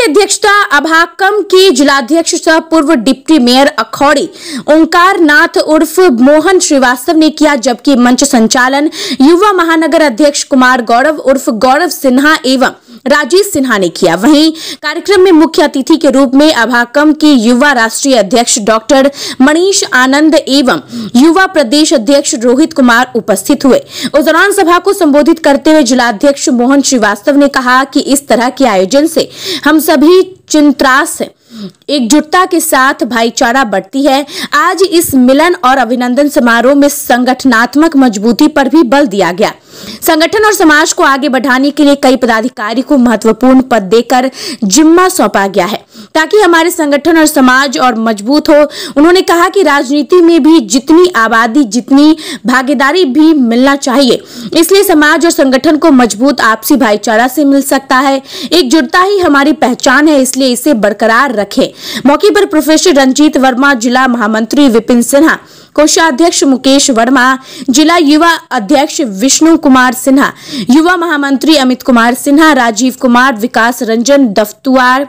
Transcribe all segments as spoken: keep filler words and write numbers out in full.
अध्यक्षता अभाकम के जिलाध्यक्ष सह पूर्व डिप्टी मेयर अखौड़ी ओंकार नाथ उर्फ मोहन श्रीवास्तव ने किया, जबकि मंच संचालन युवा महानगर अध्यक्ष कुमार गौरव उर्फ गौरव सिन्हा एवं राजेश सिन्हा ने किया। वहीं कार्यक्रम में मुख्य अतिथि के रूप में अभाकम के युवा राष्ट्रीय अध्यक्ष डॉक्टर मनीष आनंद एवं युवा प्रदेश अध्यक्ष रोहित कुमार उपस्थित हुए। उस दौरान सभा को संबोधित करते हुए जिलाध्यक्ष मोहन श्रीवास्तव ने कहा कि इस तरह के आयोजन से हम सभी चिंतास हैं, एकजुटता के साथ भाईचारा बढ़ती है। आज इस मिलन और अभिनंदन समारोह में संगठनात्मक मजबूती पर भी बल दिया गया। संगठन और समाज को आगे बढ़ाने के लिए कई पदाधिकारी को महत्वपूर्ण पद देकर जिम्मा सौंपा गया है ताकि हमारे संगठन और समाज और मजबूत हो। उन्होंने कहा कि राजनीति में भी जितनी आबादी जितनी भागीदारी भी मिलना चाहिए, इसलिए समाज और संगठन को मजबूत आपसी भाईचारा से मिल सकता है। एकजुटता ही हमारी पहचान है, इसलिए इसे बरकरार रखें। मौके पर प्रोफेसर रंजीत वर्मा, जिला महामंत्री विपिन सिन्हा, कोषाध्यक्ष मुकेश वर्मा, जिला युवा अध्यक्ष विष्णु कुमार सिन्हा, युवा महामंत्री अमित कुमार सिन्हा, राजीव कुमार, विकास रंजन दफ्तुआर,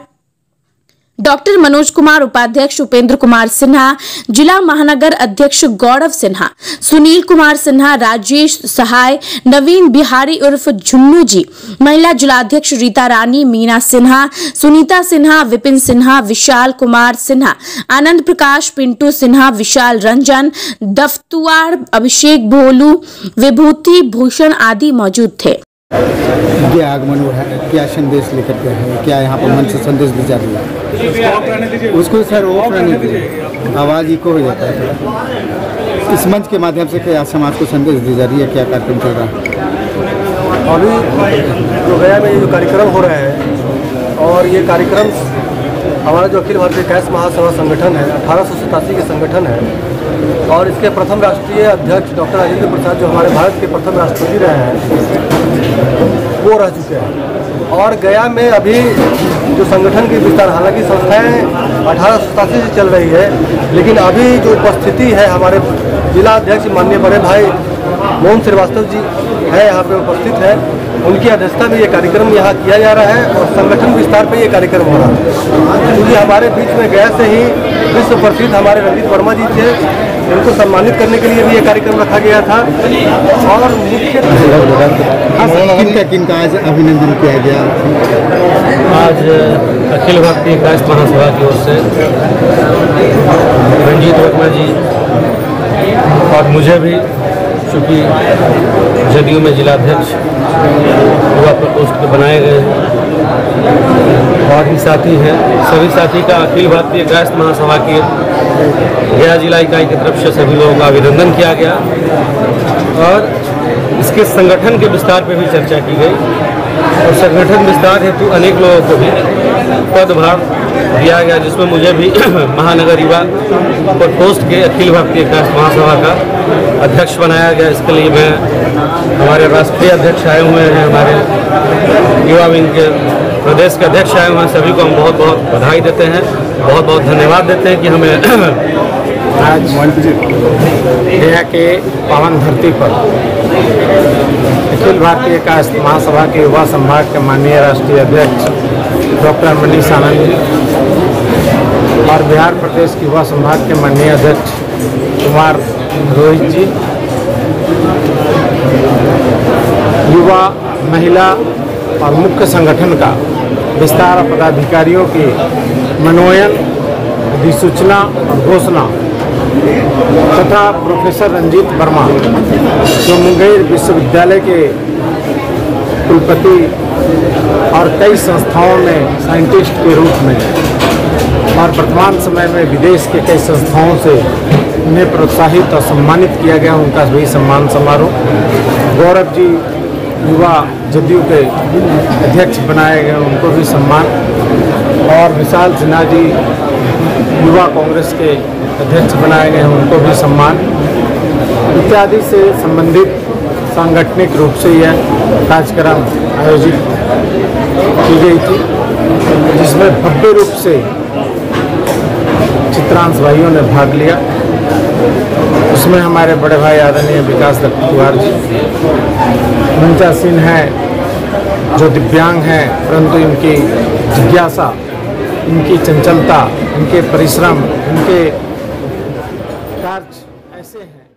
डॉक्टर मनोज कुमार, उपाध्यक्ष उपेंद्र कुमार सिन्हा, जिला महानगर अध्यक्ष गौरव सिन्हा, सुनील कुमार सिन्हा, राजेश सहाय, नवीन बिहारी उर्फ झुन्नू जी, महिला जिलाध्यक्ष रीता रानी, मीना सिन्हा, सुनीता सिन्हा, विपिन सिन्हा, विशाल कुमार सिन्हा, आनंद प्रकाश, पिंटू सिन्हा, विशाल रंजन दफ्तुआर, अभिषेक भोलू, विभूति भूषण आदि मौजूद थे। ये आगमन हुआ है, क्या संदेश लेकर के है, क्या यहाँ पर मंच से संदेश दी जा रही है? उसको सर ऑफ रहने दीजिए, आवाज़ इको हो जाता है। इस मंच के माध्यम से क्या समाज को संदेश दी जा रही है, क्या कार्यक्रम चल रहा है? अभी जो गया में ये जो कार्यक्रम हो रहा है और ये कार्यक्रम हमारा जो अखिल भारतीय कैश महासभा संगठन है, अठारह सौ सतासी के संगठन है और इसके प्रथम राष्ट्रीय अध्यक्ष डॉक्टर राजेंद्र प्रसाद जो हमारे भारत के प्रथम राष्ट्रपति रहे हैं वो रह चुके हैं। और गया में अभी जो संगठन की विस्तार, हालांकि संस्थाएं अठारह सौ सतासी से चल रही है, लेकिन अभी जो उपस्थिति है हमारे जिला अध्यक्ष माननीय बड़े भाई मोहन श्रीवास्तव जी है यहाँ पे उपस्थित है, उनकी अध्यक्षता में ये कार्यक्रम यहाँ किया जा रहा है और संगठन विस्तार पे ये कार्यक्रम हो रहा है। क्योंकि हमारे बीच में गया से ही विश्व प्रसिद्ध हमारे रंजीत वर्मा जी थे, उनको सम्मानित करने के लिए भी ये कार्यक्रम रखा गया था। और मुख्य किनका किनका आज अभिनंदन किया गया? आज अखिल भारतीय कैश महासभा की ओर से रंजीत वर्मा जी और मुझे भी, चूँकि जदयू में जिलाध्यक्ष युवा प्रकोष्ठ के बनाए गए हैं और भी साथी हैं, सभी साथी का अखिल भारतीय कैश महासभा की गया जिला इकाई की तरफ से सभी लोगों का अभिनंदन किया गया और इसके संगठन के विस्तार पर भी चर्चा की गई और संगठन विस्तार हेतु अनेक लोगों को भी पदभार दिया गया, जिसमें मुझे भी महानगर युवा प्रकोष्ठ के अखिल भारतीय कैश महासभा का अध्यक्ष बनाया गया। इसके लिए मैं हमारे राष्ट्रीय अध्यक्ष आए हुए हैं, हमारे युवा विंग के प्रदेश के अध्यक्ष आए हुए हैं, सभी को हम बहुत बहुत बधाई देते हैं, बहुत बहुत धन्यवाद देते हैं कि हमें आज गया के पावन धरती पर अखिल भारतीय कैश महासभा के युवा संभाग के माननीय राष्ट्रीय अध्यक्ष डॉक्टर मनीष आनंद जी और बिहार प्रदेश के युवा संभाग के माननीय अध्यक्ष कुमार रोहित जी, युवा महिला और मुख्य संगठन का विस्तार पदाधिकारियों की मनोनयन, अधिसूचना और घोषणा तथा प्रोफेसर रंजीत वर्मा जो मुंगेर विश्वविद्यालय के कुलपति और कई संस्थाओं में साइंटिस्ट के रूप में और वर्तमान समय में विदेश के कई संस्थाओं से उन्हें प्रोत्साहित और सम्मानित किया गया, उनका भी सम्मान समारोह। गौरव जी युवा जदयू के अध्यक्ष बनाए गए, उनको भी सम्मान। और विशाल सिन्हा जी युवा कांग्रेस के अध्यक्ष बनाए गए हैं, उनको भी सम्मान इत्यादि से संबंधित सांगठनिक रूप से यह कार्यक्रम आयोजित की गई थी, जिसमें भव्य रूप से चित्रांश भाइयों ने भाग लिया। उसमें हमारे बड़े भाई आदरणीय विकास दफ्तुआर जी, मंचा सिंह हैं जो दिव्यांग हैं परंतु इनकी जिज्ञासा इनकी चंचलता, इनके परिश्रम, इनके कार्य ऐसे हैं।